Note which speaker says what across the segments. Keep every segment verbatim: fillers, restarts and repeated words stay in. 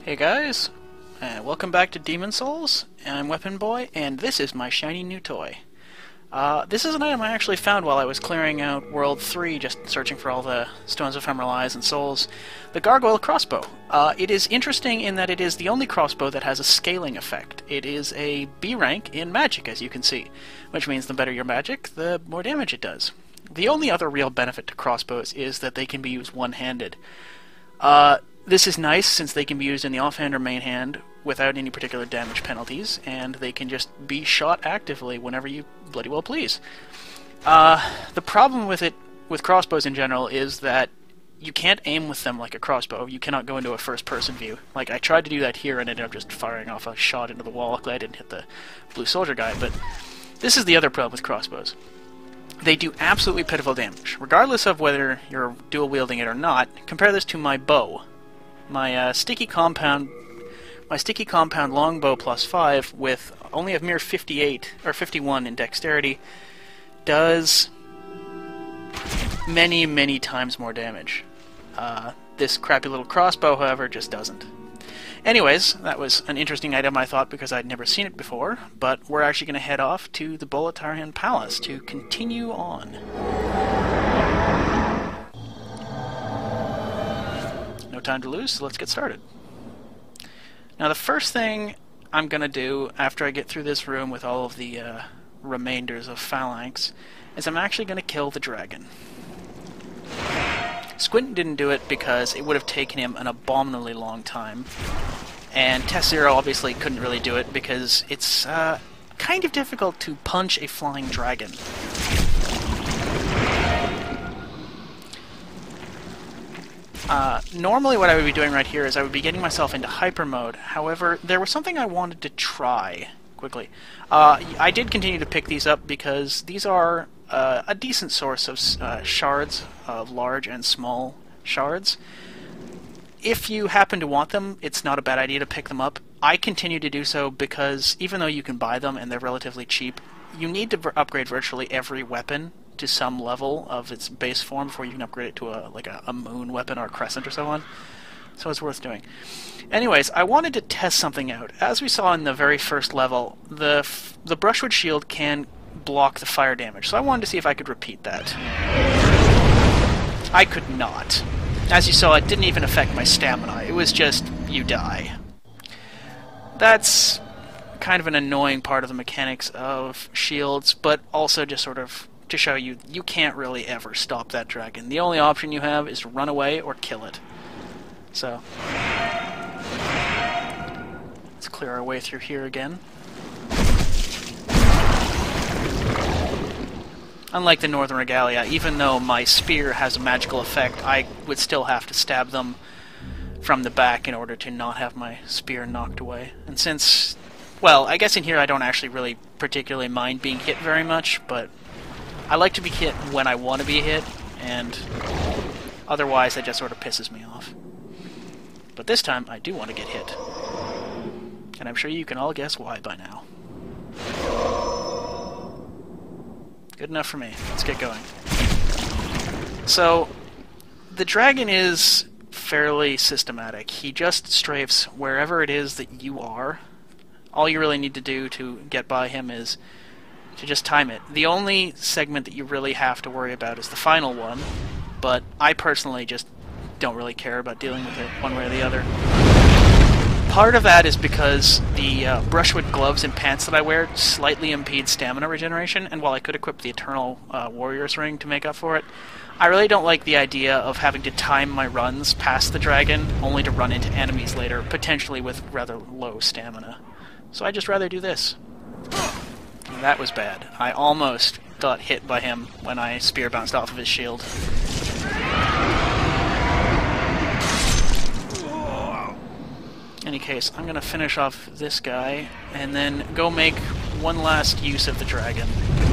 Speaker 1: Hey guys, uh, welcome back to Demon Souls. I'm Weapon Boy, and this is my shiny new toy. Uh, this is an item I actually found while I was clearing out World three, just searching for all the Stones of Ephemeral Eyes and Souls. The Gargoyle Crossbow. Uh, it is interesting in that it is the only crossbow that has a scaling effect. It is a B rank in magic, as you can see, which means the better your magic, the more damage it does. The only other real benefit to crossbows is that they can be used one-handed. Uh, This is nice since they can be used in the offhand or main hand without any particular damage penalties, and they can just be shot actively whenever you bloody well please. Uh, the problem with it, with crossbows in general, is that you can't aim with them like a crossbow. You cannot go into a first-person view. Like, I tried to do that here and ended up just firing off a shot into the wall. Luckily I didn't hit the blue soldier guy, but this is the other problem with crossbows. They do absolutely pitiful damage. Regardless of whether you're dual-wielding it or not, compare this to my bow. My uh, sticky compound, my sticky compound longbow plus five with only a mere fifty-eight or fifty-one in dexterity does many, many times more damage. Uh, this crappy little crossbow, however, just doesn't. Anyways, that was an interesting item, I thought, because I'd never seen it before. But we're actually going to head off to the Boletarian Palace to continue on. No time to lose, so let's get started. Now the first thing I'm going to do after I get through this room with all of the uh, remainders of Phalanx is I'm actually going to kill the dragon. Squint didn't do it because it would have taken him an abominably long time, and Test Zero obviously couldn't really do it because it's uh, kind of difficult to punch a flying dragon. Uh, normally what I would be doing right here is I would be getting myself into hyper mode. However, there was something I wanted to try quickly. Uh, I did continue to pick these up because these are uh, a decent source of uh, shards, of large and small shards. If you happen to want them, it's not a bad idea to pick them up. I continue to do so because even though you can buy them and they're relatively cheap, you need to upgrade virtually every weapon to some level of its base form before you can upgrade it to a like a, a moon weapon or a crescent or so on. So it's worth doing. Anyways, I wanted to test something out. As we saw in the very first level, the f the brushwood shield can block the fire damage, so I wanted to see if I could repeat that. I could not. As you saw, it didn't even affect my stamina. It was just, you die. That's kind of an annoying part of the mechanics of shields, but also just sort of to show you, you can't really ever stop that dragon. The only option you have is to run away or kill it. So, let's clear our way through here again. Unlike the Northern Regalia, even though my spear has a magical effect, I would still have to stab them from the back in order to not have my spear knocked away. And since, well, I guess in here I don't actually really particularly mind being hit very much, but I like to be hit when I want to be hit, and otherwise that just sort of pisses me off. But this time, I do want to get hit. And I'm sure you can all guess why by now. Good enough for me. Let's get going. So, the dragon is fairly systematic. He just strafes wherever it is that you are. All you really need to do to get by him is to just time it. The only segment that you really have to worry about is the final one, but I personally just don't really care about dealing with it one way or the other. Part of that is because the uh, brushwood gloves and pants that I wear slightly impede stamina regeneration, and while I could equip the Eternal uh, Warrior's Ring to make up for it, I really don't like the idea of having to time my runs past the dragon, only to run into enemies later, potentially with rather low stamina. So I'd just rather do this. That was bad. I almost got hit by him when I spear bounced off of his shield. In any case, I'm going to finish off this guy and then go make one last use of the dragon.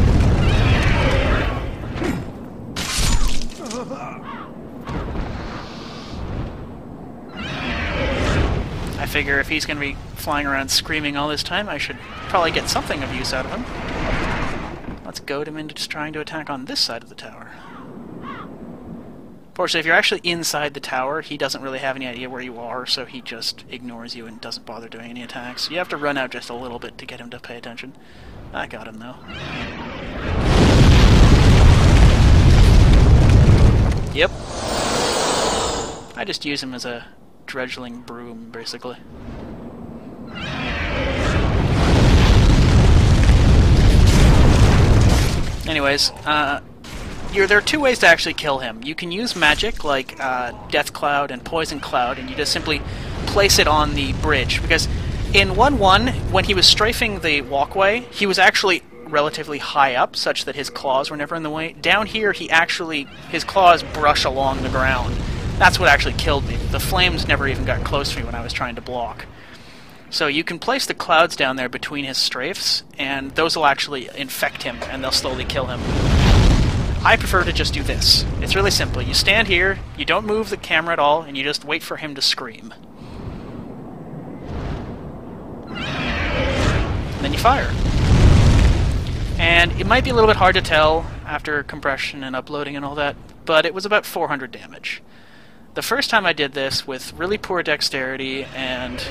Speaker 1: I figure if he's going to be flying around screaming all this time, I should probably get something of use out of him. Let's goad him into just trying to attack on this side of the tower. Fortunately, if you're actually inside the tower, he doesn't really have any idea where you are, so he just ignores you and doesn't bother doing any attacks. You have to run out just a little bit to get him to pay attention. I got him, though. Yep. I just use him as a dredgling broom, basically. Anyways, uh... You're, there are two ways to actually kill him. You can use magic, like uh, Death Cloud and Poison Cloud, and you just simply place it on the bridge. Because in one one, when he was strafing the walkway, he was actually relatively high up, such that his claws were never in the way. Down here, he actually, his claws brush along the ground. That's what actually killed me. The flames never even got close to me when I was trying to block. So you can place the clouds down there between his strafes, and those will actually infect him, and they'll slowly kill him. I prefer to just do this. It's really simple. You stand here, you don't move the camera at all, and you just wait for him to scream. And then you fire. And it might be a little bit hard to tell after compression and uploading and all that, but it was about four hundred damage. The first time I did this with really poor dexterity and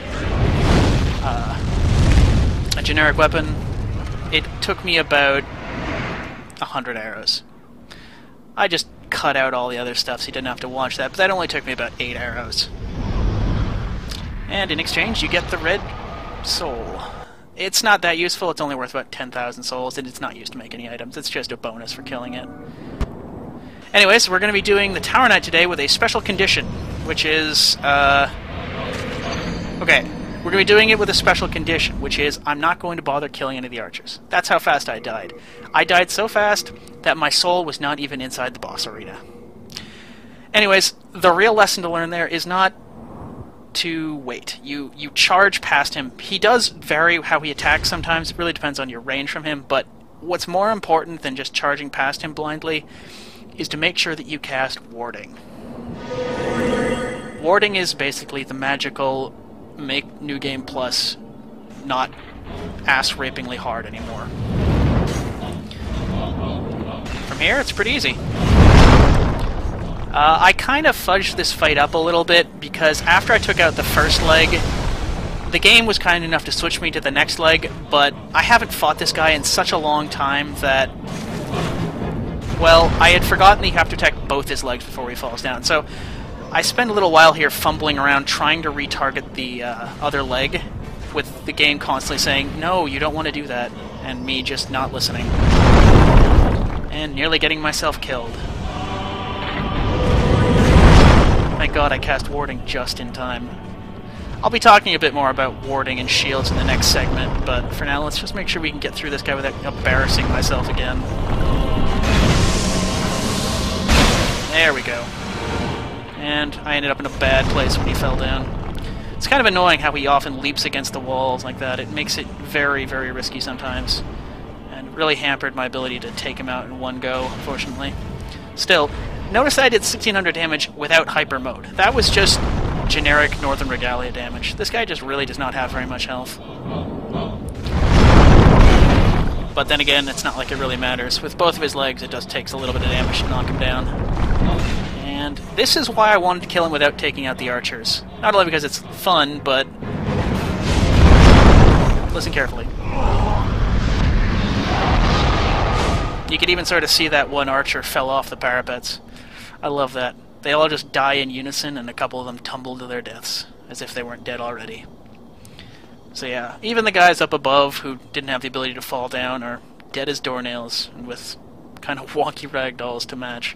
Speaker 1: uh, a generic weapon, it took me about one hundred arrows. I just cut out all the other stuff so you didn't have to watch that, but that only took me about eight arrows. And in exchange, you get the red soul. It's not that useful, it's only worth about ten thousand souls, and it's not used to make any items, it's just a bonus for killing it. Anyways, we're going to be doing the Tower Knight today with a special condition, which is, uh... okay, we're going to be doing it with a special condition, which is I'm not going to bother killing any of the archers. That's how fast I died. I died so fast that my soul was not even inside the boss arena. Anyways, the real lesson to learn there is not to wait. You you charge past him. He does vary how he attacks sometimes. It really depends on your range from him, but what's more important than just charging past him blindly is to make sure that you cast warding. Warding is basically the magical make New Game Plus not ass-rapingly hard anymore. From here, it's pretty easy. Uh, I kind of fudged this fight up a little bit because after I took out the first leg, the game was kind enough to switch me to the next leg, but I haven't fought this guy in such a long time that, well, I had forgotten that you have to attack both his legs before he falls down. So I spent a little while here fumbling around trying to retarget the uh, other leg, with the game constantly saying, no, you don't want to do that, and me just not listening. And nearly getting myself killed. Thank God I cast warding just in time. I'll be talking a bit more about warding and shields in the next segment, but for now let's just make sure we can get through this guy without embarrassing myself again. There we go. And I ended up in a bad place when he fell down. It's kind of annoying how he often leaps against the walls like that. It makes it very, very risky sometimes. And really hampered my ability to take him out in one go, unfortunately. Still, notice that I did sixteen hundred damage without hyper mode. That was just generic Northern Regalia damage. This guy just really does not have very much health. But then again, it's not like it really matters. With both of his legs, it just takes a little bit of damage to knock him down. And this is why I wanted to kill him without taking out the archers. Not only because it's fun, but... listen carefully. You could even sort of see that one archer fell off the parapets. I love that. They all just die in unison, and a couple of them tumble to their deaths, as if they weren't dead already. So yeah, even the guys up above who didn't have the ability to fall down are dead as doornails, and with kind of wonky ragdolls to match.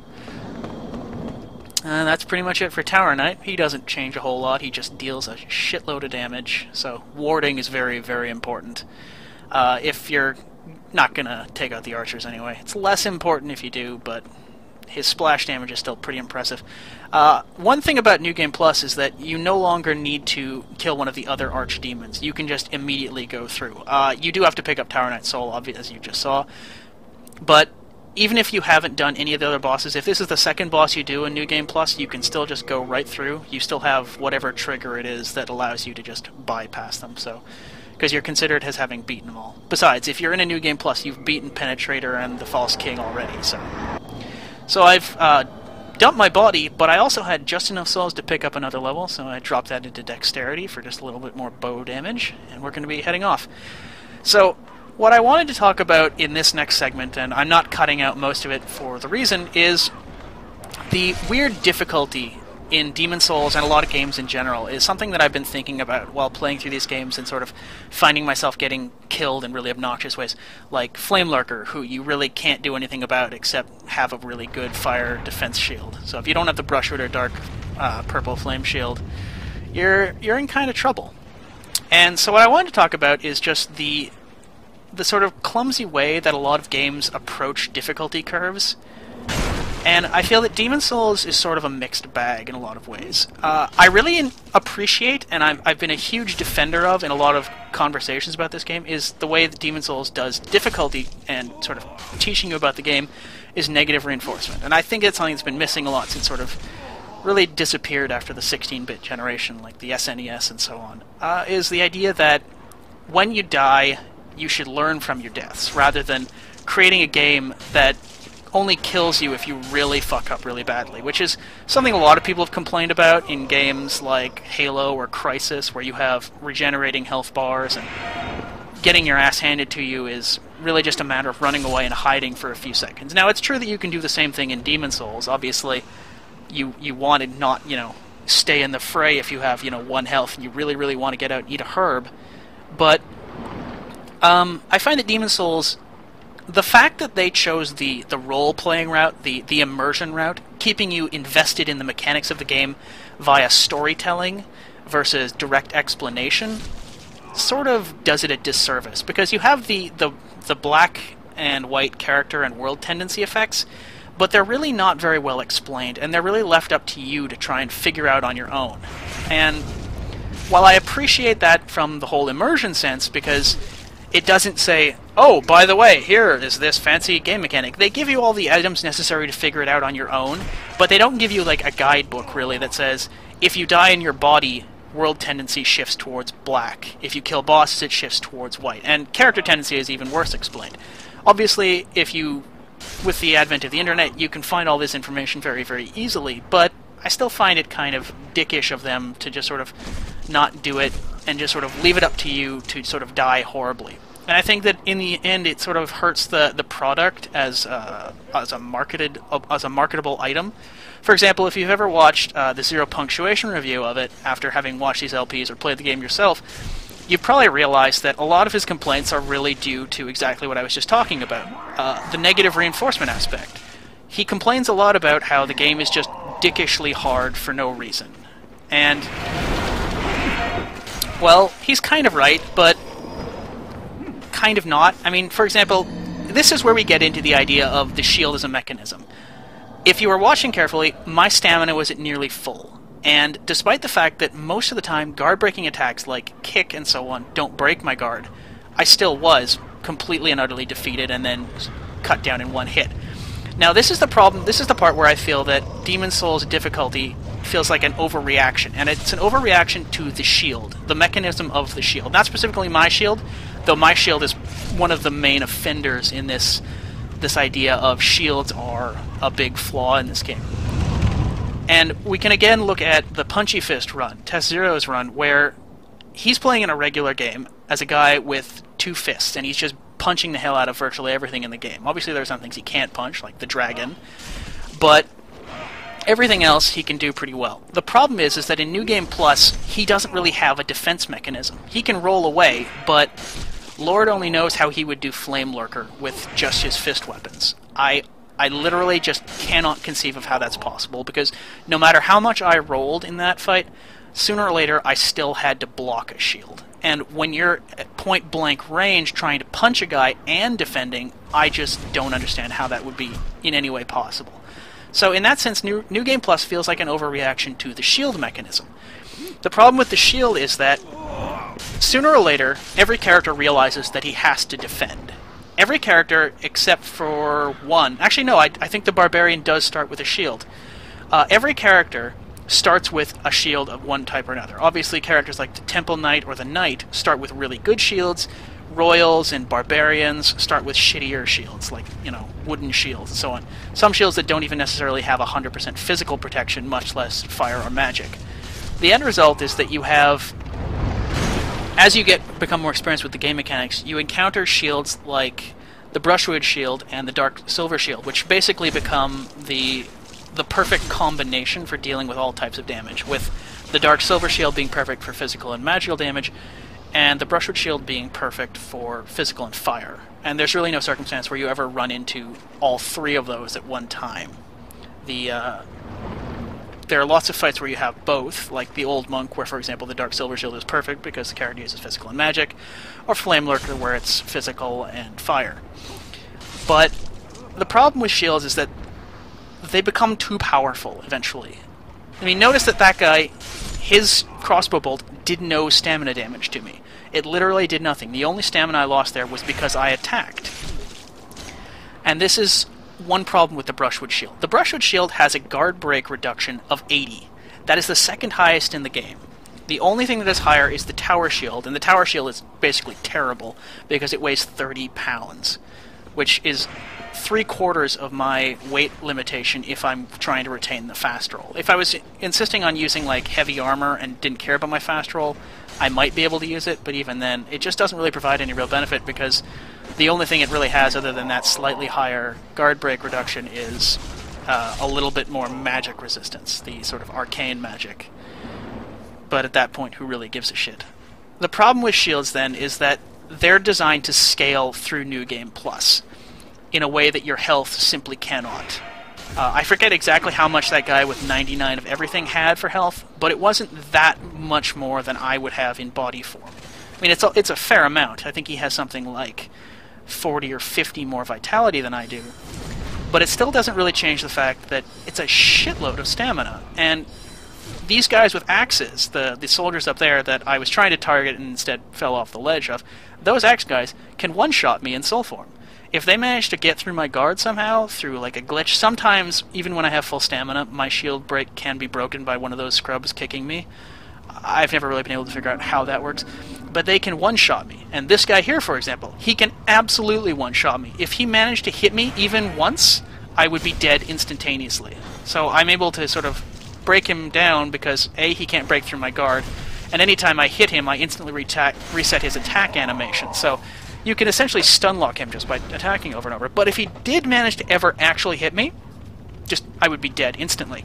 Speaker 1: And that's pretty much it for Tower Knight. He doesn't change a whole lot, he just deals a shitload of damage, so warding is very, very important. Uh, if you're not gonna take out the archers anyway. It's less important if you do, but his splash damage is still pretty impressive. Uh, one thing about New Game Plus is that you no longer need to kill one of the other archdemons. You can just immediately go through. Uh, you do have to pick up Tower Knight Soul, obviously, as you just saw, but even if you haven't done any of the other bosses, if this is the second boss you do in New Game Plus, you can still just go right through. You still have whatever trigger it is that allows you to just bypass them, so because you're considered as having beaten them all. Besides, if you're in a New Game Plus, you've beaten Penetrator and the False King already, so... So I've uh, dumped my body, but I also had just enough souls to pick up another level, so I dropped that into dexterity for just a little bit more bow damage, and we're going to be heading off. So, what I wanted to talk about in this next segment, and I'm not cutting out most of it for the reason, is the weird difficulty in Demon Souls and a lot of games in general is something that I've been thinking about while playing through these games and sort of finding myself getting killed in really obnoxious ways. Like Flame Lurker, who you really can't do anything about except have a really good fire defense shield. So if you don't have the Brushwood or Dark uh, Purple Flame Shield, you're you're in kind of trouble. And so what I wanted to talk about is just the the sort of clumsy way that a lot of games approach difficulty curves. And I feel that Demon Souls is sort of a mixed bag in a lot of ways. Uh, I really in appreciate, and I'm, I've been a huge defender of in a lot of conversations about this game, is the way that Demon Souls does difficulty and sort of teaching you about the game is negative reinforcement. And I think it's something that's been missing a lot since sort of really disappeared after the sixteen bit generation, like the S N E S and so on, uh, is the idea that when you die, you should learn from your deaths, rather than creating a game that only kills you if you really fuck up really badly, which is something a lot of people have complained about in games like Halo or Crisis, where you have regenerating health bars and getting your ass handed to you is really just a matter of running away and hiding for a few seconds. Now, it's true that you can do the same thing in Demon Souls. Obviously, you you want to not, you know, stay in the fray if you have, you know, one health and you really, really want to get out and eat a herb. But um, I find that Demon Souls, the fact that they chose the, the role-playing route, the, the immersion route, keeping you invested in the mechanics of the game via storytelling versus direct explanation, sort of does it a disservice. Because you have the, the, the black and white character and world tendency effects, but they're really not very well explained, and they're really left up to you to try and figure out on your own. And while I appreciate that from the whole immersion sense, because it doesn't say, oh, by the way, here is this fancy game mechanic. They give you all the items necessary to figure it out on your own, but they don't give you like a guidebook, really, that says, if you die in your body, world tendency shifts towards black. If you kill bosses, it shifts towards white. And character tendency is even worse explained. Obviously, if you, with the advent of the internet, you can find all this information very, very easily, but I still find it kind of dickish of them to just sort of not do it and just sort of leave it up to you to sort of die horribly. And I think that in the end, it sort of hurts the, the product as uh, as a marketed as a marketable item. For example, if you've ever watched uh, the Zero Punctuation review of it after having watched these L Ps or played the game yourself, you've probably realized that a lot of his complaints are really due to exactly what I was just talking about, uh, the negative reinforcement aspect. He complains a lot about how the game is just dickishly hard for no reason. And, well, he's kind of right, but kind of not. I mean, for example, this is where we get into the idea of the shield as a mechanism. If you were watching carefully, my stamina was at nearly full. And despite the fact that most of the time guard-breaking attacks like kick and so on don't break my guard, I still was completely and utterly defeated and then cut down in one hit. Now, this is the problem. This is the part where I feel that Demon Souls difficulty feels like an overreaction, and it's an overreaction to the shield, the mechanism of the shield. Not specifically my shield, though my shield is one of the main offenders in this this idea of shields are a big flaw in this game. And we can again look at the Punchy Fist run, Test Zero's run, where he's playing in a regular game as a guy with two fists, and he's just punching the hell out of virtually everything in the game. Obviously there's some things he can't punch, like the dragon, but everything else he can do pretty well. The problem is, is that in New Game Plus, he doesn't really have a defense mechanism. He can roll away, but Lord only knows how he would do Flame Lurker with just his fist weapons. I I literally just cannot conceive of how that's possible, because no matter how much I rolled in that fight, sooner or later I still had to block a shield. And when you're at point-blank range trying to punch a guy and defending, I just don't understand how that would be in any way possible. So in that sense, New, New Game Plus feels like an overreaction to the shield mechanism. The problem with the shield is that sooner or later, every character realizes that he has to defend. Every character except for one. Actually, no, I, I think the Barbarian does start with a shield. Uh, every character starts with a shield of one type or another. Obviously, characters like the Temple Knight or the Knight start with really good shields, royals and barbarians start with shittier shields, like, you know, wooden shields and so on. Some shields that don't even necessarily have one hundred percent physical protection, much less fire or magic. The end result is that you have, as you get become more experienced with the game mechanics, you encounter shields like the Brushwood Shield and the Dark Silver Shield, which basically become the the perfect combination for dealing with all types of damage, with the Dark Silver Shield being perfect for physical and magical damage, and the Brushwood Shield being perfect for physical and fire. And there's really no circumstance where you ever run into all three of those at one time. The uh, there are lots of fights where you have both, like the Old Monk, where, for example, the Dark Silver Shield is perfect because the character uses physical and magic, or Flame Lurker, where it's physical and fire. But the problem with shields is that they become too powerful eventually. I mean, notice that that guy, his crossbow bolt did no stamina damage to me. It literally did nothing. The only stamina I lost there was because I attacked. And this is one problem with the Brushwood Shield. The Brushwood Shield has a guard break reduction of eighty. That is the second highest in the game. The only thing that is higher is the Tower Shield, and the Tower Shield is basically terrible because it weighs thirty pounds, which is three quarters of my weight limitation if I'm trying to retain the fast roll. If I was insisting on using like heavy armor and didn't care about my fast roll, I might be able to use it, but even then, it just doesn't really provide any real benefit because the only thing it really has other than that slightly higher guard break reduction is uh, a little bit more magic resistance, the sort of arcane magic. But at that point, who really gives a shit? The problem with shields, then, is that they're designed to scale through New Game Plus in a way that your health simply cannot. Uh, I forget exactly how much that guy with ninety-nine of everything had for health, but it wasn't that much more than I would have in body form. I mean, it's a, it's a fair amount. I think he has something like forty or fifty more vitality than I do. But it still doesn't really change the fact that it's a shitload of stamina. And these guys with axes, the, the soldiers up there that I was trying to target and instead fell off the ledge of, those axe guys can one-shot me in soul form. If they manage to get through my guard somehow, through like a glitch, sometimes, even when I have full stamina, my shield break can be broken by one of those scrubs kicking me. I've never really been able to figure out how that works. But they can one-shot me. And this guy here, for example, he can absolutely one-shot me. If he managed to hit me even once, I would be dead instantaneously. So I'm able to sort of break him down because, A, he can't break through my guard, and anytime I hit him, I instantly reta- reset his attack animation. So you can essentially stun-lock him just by attacking over and over. But if he did manage to ever actually hit me, just I would be dead instantly.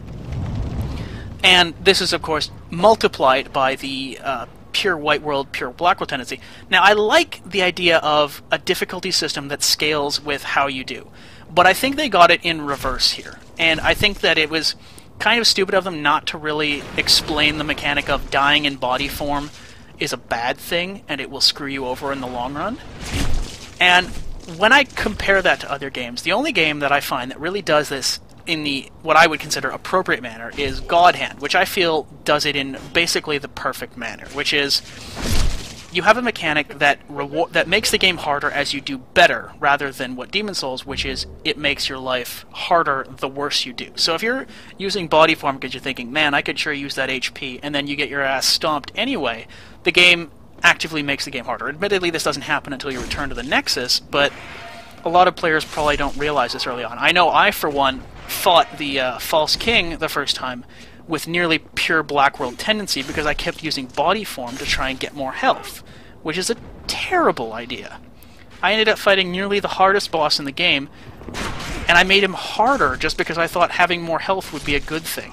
Speaker 1: And this is, of course, multiplied by the uh, pure white world, pure black world tendency. Now, I like the idea of a difficulty system that scales with how you do, but I think they got it in reverse here. And I think that it was kind of stupid of them not to really explain the mechanic of dying in body form is a bad thing, and it will screw you over in the long run. And when I compare that to other games, the only game that I find that really does this in the what I would consider appropriate manner is God Hand, which I feel does it in basically the perfect manner, which is you have a mechanic that reward that makes the game harder as you do better, rather than what Demon's Souls, which is it makes your life harder the worse you do. So if you're using body form because you're thinking, man, I could sure use that H P, and then you get your ass stomped anyway, the game actively makes the game harder. Admittedly, this doesn't happen until you return to the Nexus, but a lot of players probably don't realize this early on. I know I, for one, fought the uh, False King the first time with nearly pure Black World tendency because I kept using body form to try and get more health, which is a terrible idea. I ended up fighting nearly the hardest boss in the game, and I made him harder just because I thought having more health would be a good thing.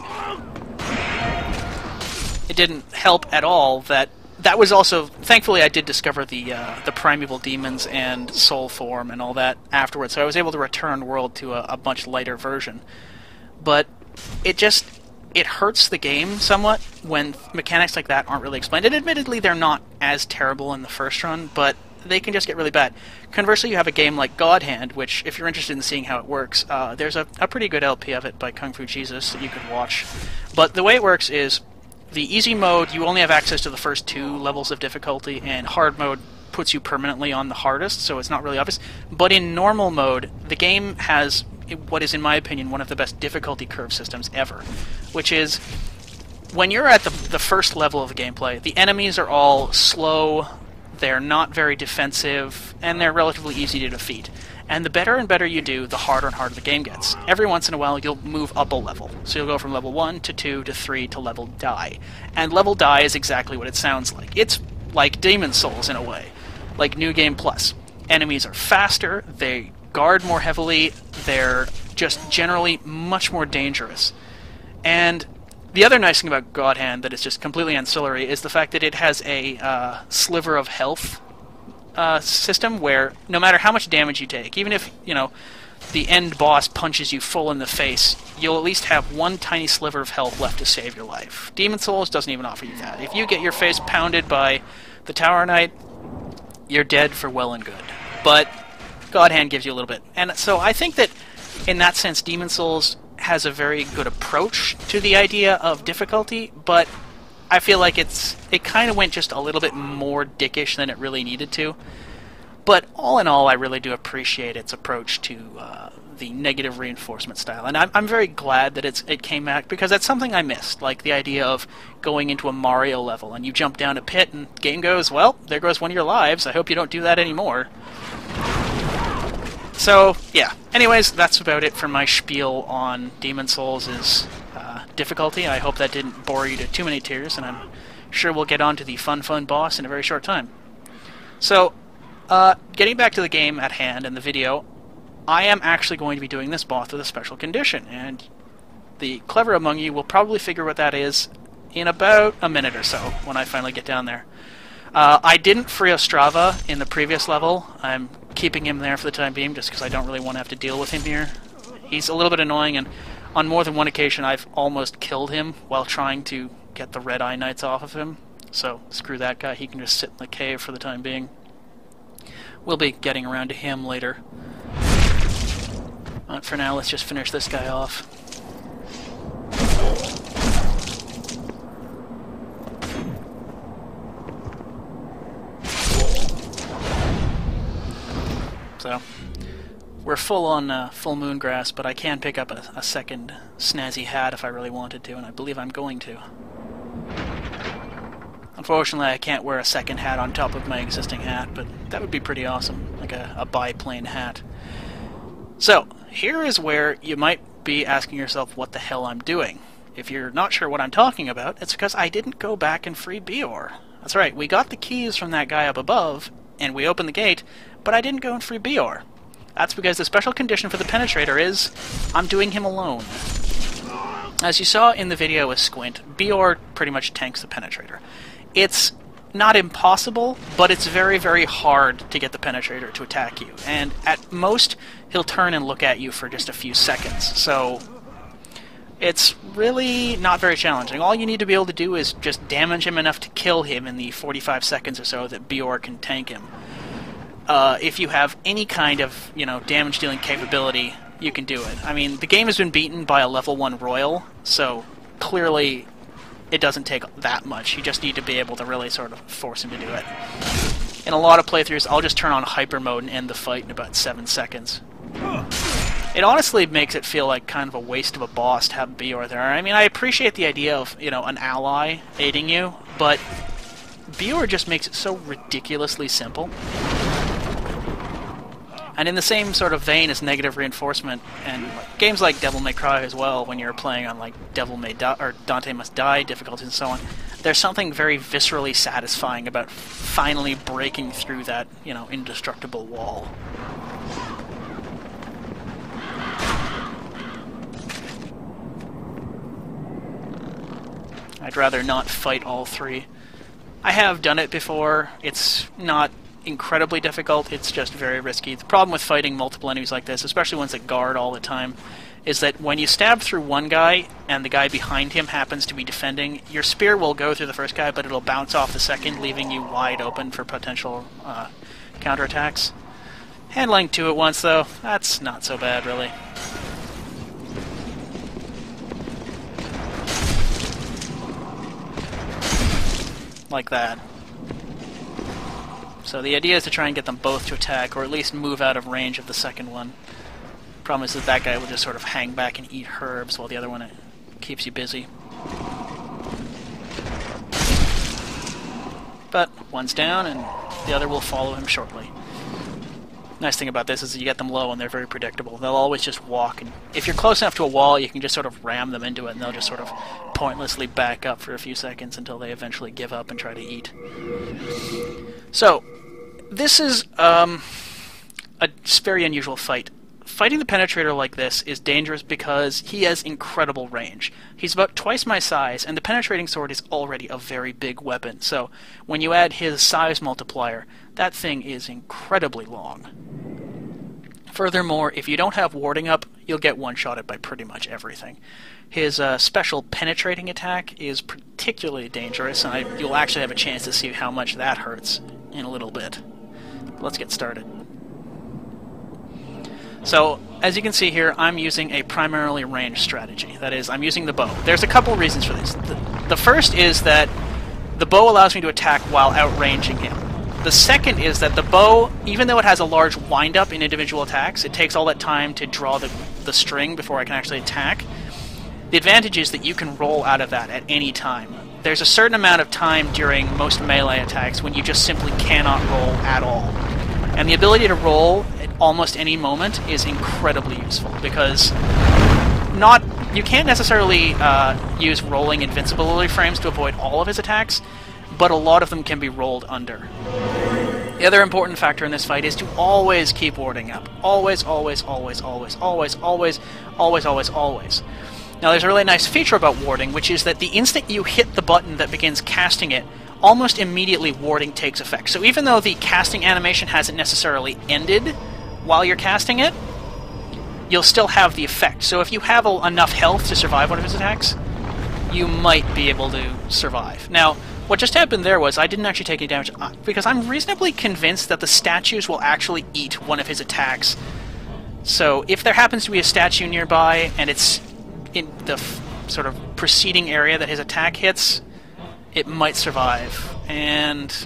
Speaker 1: It didn't help at all that that was also, thankfully I did discover the uh, the primeval demons and soul form and all that afterwards, so I was able to return World to a, a much lighter version. But it just, it hurts the game somewhat when mechanics like that aren't really explained. And admittedly, they're not as terrible in the first run, but they can just get really bad. Conversely, you have a game like God Hand, which, if you're interested in seeing how it works, uh, there's a, a pretty good L P of it by Kung Fu Jesus that you could watch. But the way it works is, the easy mode, you only have access to the first two levels of difficulty, and hard mode puts you permanently on the hardest, so it's not really obvious. But in normal mode, the game has what is, in my opinion, one of the best difficulty curve systems ever, which is, when you're at the, the first level of the gameplay, the enemies are all slow, they're not very defensive, and they're relatively easy to defeat. And the better and better you do, the harder and harder the game gets. Every once in a while, you'll move up a level. So you'll go from level one to two to three to level die. And level die is exactly what it sounds like. It's like Demon's Souls in a way, like New Game Plus. Enemies are faster, they guard more heavily, they're just generally much more dangerous. And the other nice thing about God Hand that is just completely ancillary is the fact that it has a uh, sliver of health Uh, system where no matter how much damage you take, even if, you know, the end boss punches you full in the face, you'll at least have one tiny sliver of health left to save your life. Demon's Souls doesn't even offer you that. If you get your face pounded by the Tower Knight, you're dead for well and good. But God Hand gives you a little bit. And so I think that, in that sense, Demon's Souls has a very good approach to the idea of difficulty, but I feel like it's it kind of went just a little bit more dickish than it really needed to. But all in all, I really do appreciate its approach to uh, the negative reinforcement style. And I'm, I'm very glad that it's it came back, because that's something I missed, like the idea of going into a Mario level and you jump down a pit and the game goes, well, there goes one of your lives. I hope you don't do that anymore. So, yeah. Anyways, that's about it for my spiel on Demon's Souls' uh, difficulty. I hope that didn't bore you to too many tears, and I'm sure we'll get on to the fun, fun boss in a very short time. So, uh, getting back to the game at hand and the video, I am actually going to be doing this boss with a special condition, and the clever among you will probably figure what that is in about a minute or so, when I finally get down there. Uh, I didn't free Ostrava in the previous level. I'm keeping him there for the time being, just because I don't really want to have to deal with him here. He's a little bit annoying, and on more than one occasion I've almost killed him while trying to get the Red Eye Knights off of him. So, screw that guy, he can just sit in the cave for the time being. We'll be getting around to him later. But for now, let's just finish this guy off. So, we're full on uh, full moon grass, but I can pick up a, a second snazzy hat if I really wanted to, and I believe I'm going to. Unfortunately, I can't wear a second hat on top of my existing hat, but that would be pretty awesome, like a, a biplane hat. So, here is where you might be asking yourself what the hell I'm doing. If you're not sure what I'm talking about, it's because I didn't go back and free Beor. That's right, we got the keys from that guy up above, and we opened the gate, but I didn't go and free Beor. That's because the special condition for the Penetrator is I'm doing him alone. As you saw in the video with Squint, Beor pretty much tanks the Penetrator. It's not impossible, but it's very, very hard to get the Penetrator to attack you. And at most, he'll turn and look at you for just a few seconds. So, it's really not very challenging. All you need to be able to do is just damage him enough to kill him in the forty-five seconds or so that Beor can tank him. Uh, if you have any kind of, you know, damage-dealing capability, you can do it. I mean, the game has been beaten by a level one Royal, so clearly it doesn't take that much. You just need to be able to really sort of force him to do it. In a lot of playthroughs, I'll just turn on hyper mode and end the fight in about seven seconds. It honestly makes it feel like kind of a waste of a boss to have Beor there. I mean, I appreciate the idea of, you know, an ally aiding you, but Beor just makes it so ridiculously simple. And in the same sort of vein as negative reinforcement, and games like Devil May Cry as well, when you're playing on like Devil May Die or Dante Must Die difficulties and so on, there's something very viscerally satisfying about finally breaking through that, you know, indestructible wall. I'd rather not fight all three. I have done it before. It's not incredibly difficult, it's just very risky. The problem with fighting multiple enemies like this, especially ones that guard all the time, is that when you stab through one guy and the guy behind him happens to be defending, your spear will go through the first guy, but it'll bounce off the second, leaving you wide open for potential uh, counterattacks. Handling two at once, though, that's not so bad, really. Like that. So the idea is to try and get them both to attack, or at least move out of range of the second one. Problem is that that guy will just sort of hang back and eat herbs, while the other one uh, keeps you busy. But one's down, and The other will follow him shortly. Nice thing about this is you get them low and they're very predictable. They'll always just walk, and if you're close enough to a wall, you can just sort of ram them into it, and they'll just sort of pointlessly back up for a few seconds until they eventually give up and try to eat. So, this is um, a very unusual fight. Fighting the Penetrator like this is dangerous because he has incredible range. He's about twice my size, and the Penetrating Sword is already a very big weapon, so when you add his size multiplier, that thing is incredibly long. Furthermore, if you don't have warding up, you'll get one-shotted by pretty much everything. His uh, special penetrating attack is particularly dangerous, and I, you'll actually have a chance to see how much that hurts in a little bit. Let's get started. So, as you can see here, I'm using a primarily ranged strategy. That is, I'm using the bow. There's a couple reasons for this. The, the first is that the bow allows me to attack while outranging him. The second is that the bow, even though it has a large wind-up in individual attacks, it takes all that time to draw the, the string before I can actually attack. The advantage is that you can roll out of that at any time. There's a certain amount of time during most melee attacks when you just simply cannot roll at all. And the ability to roll at almost any moment is incredibly useful, because not you can't necessarily uh, use rolling invincibility frames to avoid all of his attacks, but a lot of them can be rolled under. The other important factor in this fight is to always keep warding up. Always, always, always, always, always, always, always, always, always. Now there's a really nice feature about warding, which is that the instant you hit the button that begins casting it, almost immediately warding takes effect. So even though the casting animation hasn't necessarily ended while you're casting it, you'll still have the effect. So if you have a, enough health to survive one of his attacks, you might be able to survive. Now, what just happened there was I didn't actually take any damage, because I'm reasonably convinced that the statues will actually eat one of his attacks. So if there happens to be a statue nearby and it's in the f sort of preceding area that his attack hits, it might survive. And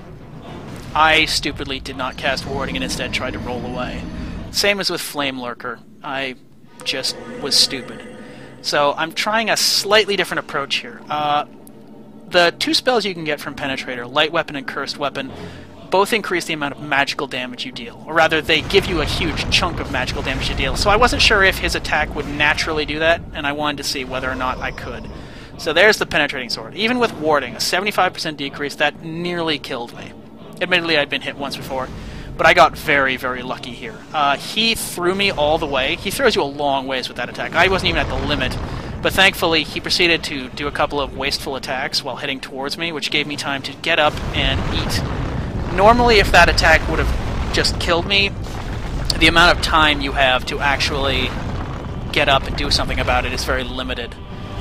Speaker 1: I stupidly did not cast warding and instead tried to roll away. Same as with Flame Lurker. I just was stupid. So I'm trying a slightly different approach here. Uh, the two spells you can get from Penetrator, Light Weapon and Cursed Weapon, both increase the amount of magical damage you deal. Or rather, they give you a huge chunk of magical damage you deal. So I wasn't sure if his attack would naturally do that, and I wanted to see whether or not I could. So there's the Penetrating Sword. Even with warding, a seventy-five percent decrease, that nearly killed me. Admittedly, I'd been hit once before, but I got very, very lucky here. Uh, he threw me all the way. He throws you a long ways with that attack. I wasn't even at the limit, but thankfully he proceeded to do a couple of wasteful attacks while heading towards me, which gave me time to get up and eat. Normally, if that attack would have just killed me, the amount of time you have to actually get up and do something about it is very limited.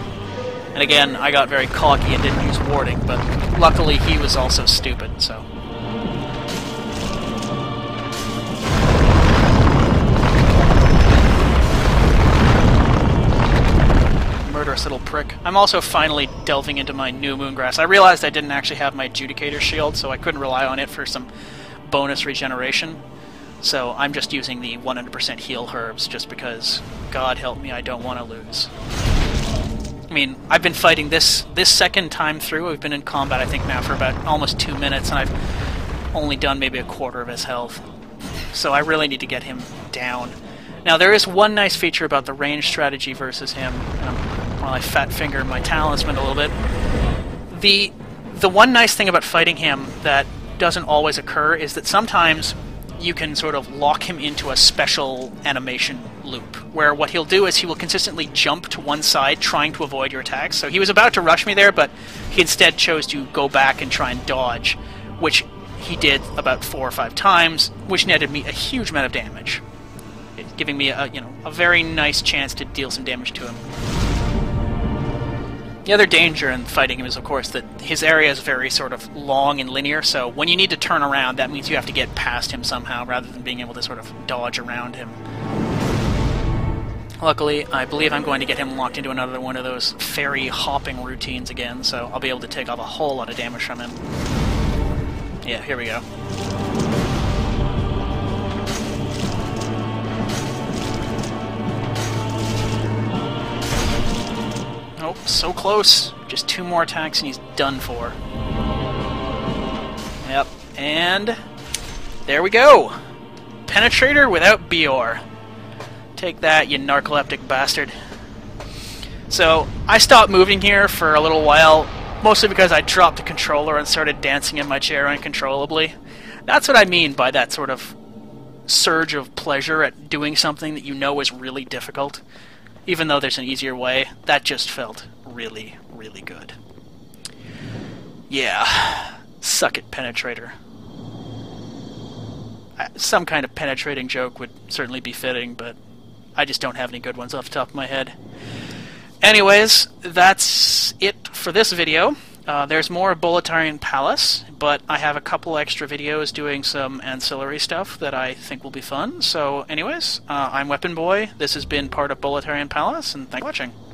Speaker 1: And again, I got very cocky and didn't use warding, but luckily he was also stupid, so... Murderous little prick. I'm also finally delving into my new Moongrass. I realized I didn't actually have my Judicator shield, so I couldn't rely on it for some bonus regeneration. So I'm just using the one hundred percent heal herbs, just because, God help me, I don't want to lose. I mean, I've been fighting this this second time through. We've been in combat, I think, now for about almost two minutes, and I've only done maybe a quarter of his health. So I really need to get him down. Now, there is one nice feature about the range strategy versus him. Um, while I fat finger my talisman a little bit. The, the one nice thing about fighting him that doesn't always occur is that sometimes you can sort of lock him into a special animation loop, where what he'll do is he will consistently jump to one side trying to avoid your attacks. So he was about to rush me there, but he instead chose to go back and try and dodge, which he did about four or five times, which netted me a huge amount of damage, giving me a, you know, a very nice chance to deal some damage to him. The other danger in fighting him is, of course, that his area is very sort of long and linear, so when you need to turn around, that means you have to get past him somehow, rather than being able to sort of dodge around him. Luckily, I believe I'm going to get him locked into another one of those fairy hopping routines again, so I'll be able to take off a whole lot of damage from him. Yeah, here we go. Oh, so close. Just two more attacks and he's done for. Yep, and There we go! Penetrator without Bior. Take that, you narcoleptic bastard. So, I stopped moving here for a little while, mostly because I dropped the controller and started dancing in my chair uncontrollably. That's what I mean by that sort of surge of pleasure at doing something that you know is really difficult. Even though there's an easier way, that just felt really, really good. Yeah, suck it, Penetrator. Some kind of penetrating joke would certainly be fitting, but I just don't have any good ones off the top of my head. Anyways, that's it for this video. Uh, there's more Boletarian Palace, but I have a couple extra videos doing some ancillary stuff that I think will be fun. So anyways, uh, I'm Weapon Boy, this has been part of Boletarian Palace, and thanks for watching.